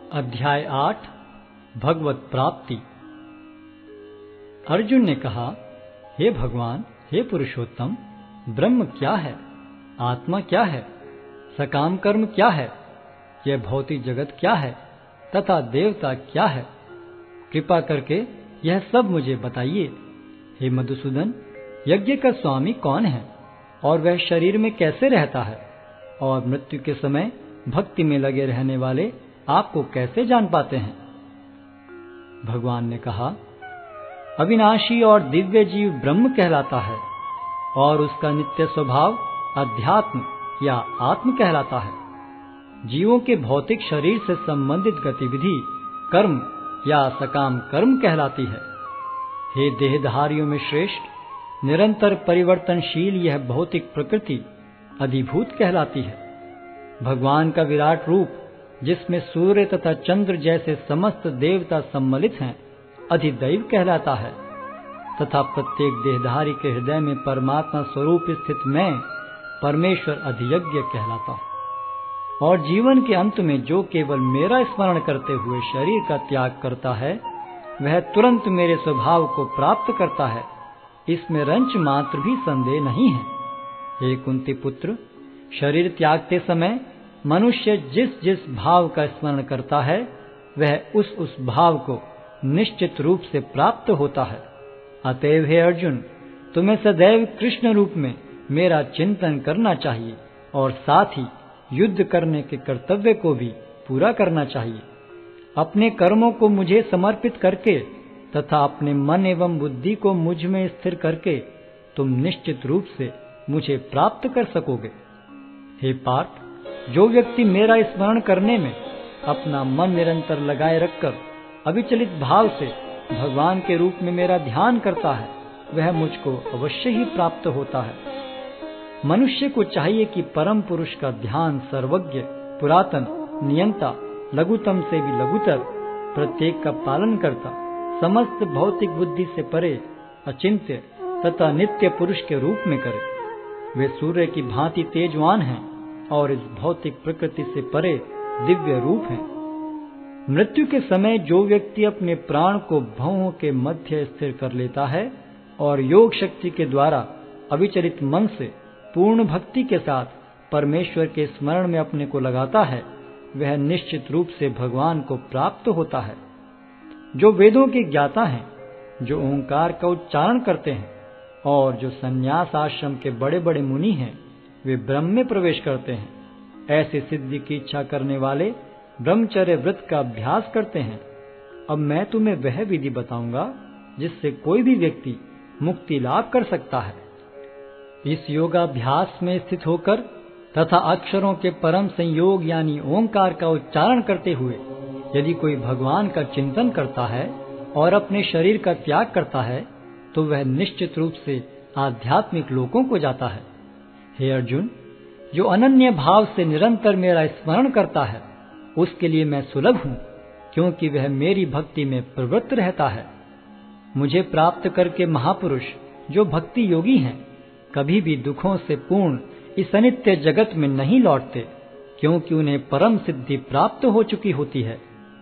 अध्याय 8 भगवत प्राप्ति। अर्जुन ने कहा, हे भगवान, हे पुरुषोत्तम, ब्रह्म क्या है, आत्मा क्या है, सकाम कर्म क्या है, यह भौतिक जगत क्या है तथा देवता क्या है? कृपा करके यह सब मुझे बताइए। हे मधुसूदन, यज्ञ का स्वामी कौन है और वह शरीर में कैसे रहता है, और मृत्यु के समय भक्ति में लगे रहने वाले आपको कैसे जान पाते हैं? भगवान ने कहा, अविनाशी और दिव्य जीव ब्रह्म कहलाता है और उसका नित्य स्वभाव अध्यात्म या आत्म कहलाता है। जीवों के भौतिक शरीर से संबंधित गतिविधि कर्म या सकाम कर्म कहलाती है। हे देहधारियों में श्रेष्ठ, निरंतर परिवर्तनशील यह भौतिक प्रकृति अधिभूत कहलाती है। भगवान का विराट रूप, जिसमें सूर्य तथा चंद्र जैसे समस्त देवता सम्मिलित हैं, अधिदैव कहलाता है तथा प्रत्येक देहधारी के हृदय में परमात्मा स्वरूप स्थित मैं परमेश्वर अधियज्ञ कहलाता हूँ। और जीवन के अंत में जो केवल मेरा स्मरण करते हुए शरीर का त्याग करता है, वह तुरंत मेरे स्वभाव को प्राप्त करता है, इसमें रंच मात्र भी संदेह नहीं है। हे कुंती पुत्र, शरीर त्यागते समय मनुष्य जिस जिस भाव का स्मरण करता है, वह उस भाव को निश्चित रूप से प्राप्त होता है। अतएव हे अर्जुन, तुम्हें सदैव कृष्ण रूप में मेरा चिंतन करना चाहिए और साथ ही युद्ध करने के कर्तव्य को भी पूरा करना चाहिए। अपने कर्मों को मुझे समर्पित करके तथा अपने मन एवं बुद्धि को मुझ में स्थिर करके तुम निश्चित रूप से मुझे प्राप्त कर सकोगे। हे पार्थ, जो व्यक्ति मेरा स्मरण करने में अपना मन निरंतर लगाए रखकर अविचलित भाव से भगवान के रूप में मेरा ध्यान करता है, वह मुझको अवश्य ही प्राप्त होता है। मनुष्य को चाहिए कि परम पुरुष का ध्यान सर्वज्ञ, पुरातन, नियंता, लघुतम से भी लघुतर, प्रत्येक का पालन करता, समस्त भौतिक बुद्धि से परे, अचिंत्य तथा नित्य पुरुष के रूप में करे। वे सूर्य की भांति तेजवान हैं और इस भौतिक प्रकृति से परे दिव्य रूप हैं। मृत्यु के समय जो व्यक्ति अपने प्राण को भौहों के मध्य स्थिर कर लेता है और योग शक्ति के द्वारा अविचलित मन से पूर्ण भक्ति के साथ परमेश्वर के स्मरण में अपने को लगाता है, वह निश्चित रूप से भगवान को प्राप्त होता है। जो वेदों के ज्ञाता हैं, जो ओंकार का उच्चारण करते हैं और जो संन्यास आश्रम के बड़े बड़े मुनि हैं, वे ब्रह्म में प्रवेश करते हैं। ऐसे सिद्धि की इच्छा करने वाले ब्रह्मचर्य व्रत का अभ्यास करते हैं। अब मैं तुम्हें वह विधि बताऊंगा जिससे कोई भी व्यक्ति मुक्ति लाभ कर सकता है। इस योगाभ्यास में स्थित होकर तथा अक्षरों के परम संयोग यानी ओंकार का उच्चारण करते हुए यदि कोई भगवान का चिंतन करता है और अपने शरीर का त्याग करता है, तो वह निश्चित रूप से आध्यात्मिक लोकों को जाता है। हे अर्जुन, जो अनन्य भाव से निरंतर मेरा स्मरण करता है, उसके लिए मैं सुलभ हूँ, क्योंकि वह मेरी भक्ति में प्रवृत्त रहता है। मुझे प्राप्त करके महापुरुष, जो भक्ति योगी हैं, कभी भी दुखों से पूर्ण इस अनित्य जगत में नहीं लौटते, क्योंकि उन्हें परम सिद्धि प्राप्त हो चुकी होती है।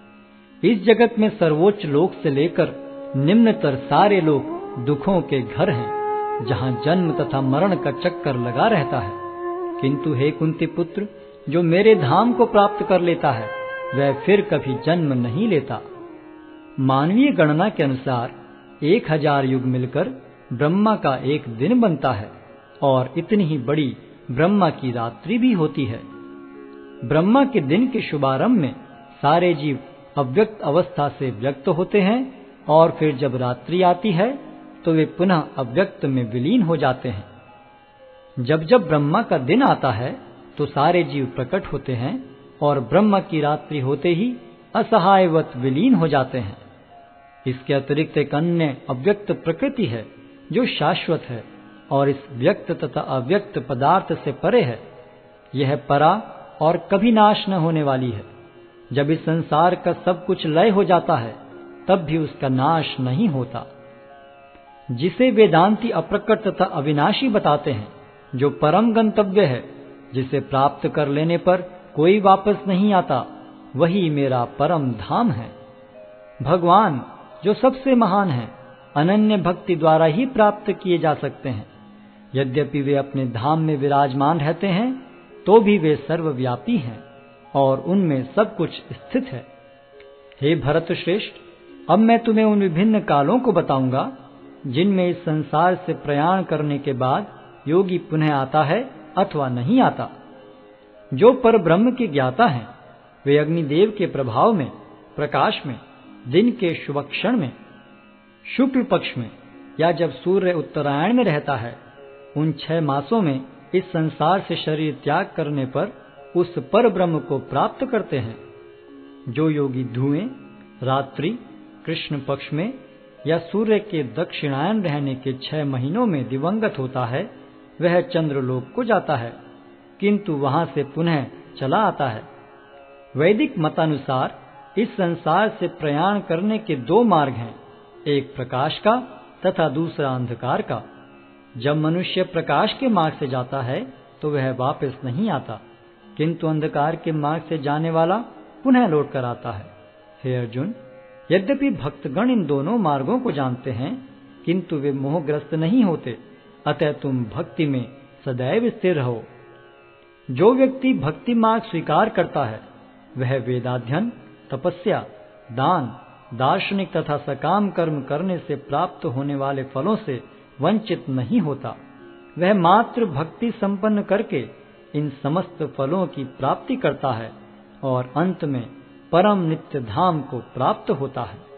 इस जगत में सर्वोच्च लोक से लेकर निम्नतर सारे लोक दुखों के घर हैं, जहाँ जन्म तथा मरण का चक्कर लगा रहता है। किंतु हे कुंती पुत्र, जो मेरे धाम को प्राप्त कर लेता है, वह फिर कभी जन्म नहीं लेता। मानवीय गणना के अनुसार 1000 युग मिलकर ब्रह्मा का एक दिन बनता है और इतनी ही बड़ी ब्रह्मा की रात्रि भी होती है। ब्रह्मा के दिन के शुभारंभ में सारे जीव अव्यक्त अवस्था से व्यक्त होते हैं और फिर जब रात्रि आती है तो वे पुनः अव्यक्त में विलीन हो जाते हैं। जब जब ब्रह्मा का दिन आता है तो सारे जीव प्रकट होते हैं और ब्रह्मा की रात्रि होते ही असहायवत विलीन हो जाते हैं। इसके अतिरिक्त एक अन्य अव्यक्त प्रकृति है जो शाश्वत है और इस व्यक्त तथा अव्यक्त पदार्थ से परे है। यह परा और कभी नाश न होने वाली है। जब इस संसार का सब कुछ लय हो जाता है, तब भी उसका नाश नहीं होता। जिसे वेदांती अप्रकट तथा अविनाशी बताते हैं, जो परम गंतव्य है, जिसे प्राप्त कर लेने पर कोई वापस नहीं आता, वही मेरा परम धाम है। भगवान जो सबसे महान है, अनन्य भक्ति द्वारा ही प्राप्त किए जा सकते हैं। यद्यपि वे अपने धाम में विराजमान रहते हैं, तो भी वे सर्वव्यापी हैं और उनमें सब कुछ स्थित है। हे भरत श्रेष्ठ, अब मैं तुम्हें उन विभिन्न कालों को बताऊंगा जिनमें इस संसार से प्रयाण करने के बाद योगी पुनः आता है अथवा नहीं आता। जो पर ब्रह्म के ज्ञाता हैं, वे अग्निदेव के प्रभाव में, प्रकाश में, दिन के शुभ क्षण में, शुक्ल पक्ष में या जब सूर्य उत्तरायण में रहता है, उन 6 मासों में इस संसार से शरीर त्याग करने पर उस पर ब्रह्म को प्राप्त करते हैं। जो योगी धुएं, रात्रि, कृष्ण पक्ष में या सूर्य के दक्षिणायन रहने के 6 महीनों में दिवंगत होता है, वह चंद्रलोक को जाता है, किंतु वहां से पुनः चला आता है। वैदिक मतानुसार इस संसार से प्रयाण करने के 2 मार्ग हैं, एक प्रकाश का तथा दूसरा अंधकार का। जब मनुष्य प्रकाश के मार्ग से जाता है तो वह वापस नहीं आता, किंतु अंधकार के मार्ग से जाने वाला पुनः लौट कर आता है। हे अर्जुन, यद्यपि भक्तगण इन दोनों मार्गों को जानते हैं, किंतु वे मोहग्रस्त नहीं होते, अतः तुम भक्ति में सदैव स्थिर रहो। जो व्यक्ति भक्ति मार्ग स्वीकार करता है, वह वेदाध्ययन, तपस्या, दान, दार्शनिक तथा सकाम कर्म करने से प्राप्त होने वाले फलों से वंचित नहीं होता। वह मात्र भक्ति संपन्न करके इन समस्त फलों की प्राप्ति करता है और अंत में परम नित्य धाम को प्राप्त होता है।